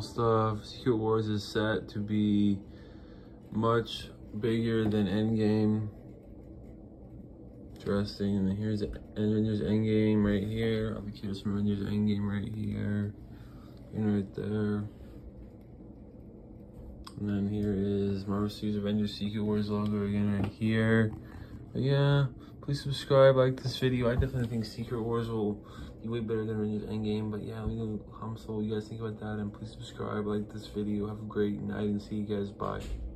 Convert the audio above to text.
Marvel stuff. Secret Wars is set to be much bigger than Endgame. Interesting. And then here's Avengers Endgame right here. I'll be curious from Avengers Endgame right here. And right there. And then here is Marvel Studios Avengers Secret Wars logo again right here. But yeah, please subscribe, like this video. I definitely think Secret Wars will be way better than Avengers Endgame. But yeah, let me know how you guys think about that. And please subscribe, like this video. Have a great night and see you guys. Bye.